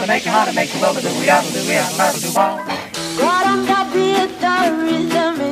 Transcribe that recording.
make you, how to make you, well, do we, how to do we, how to do, Right on that beat, the rhythm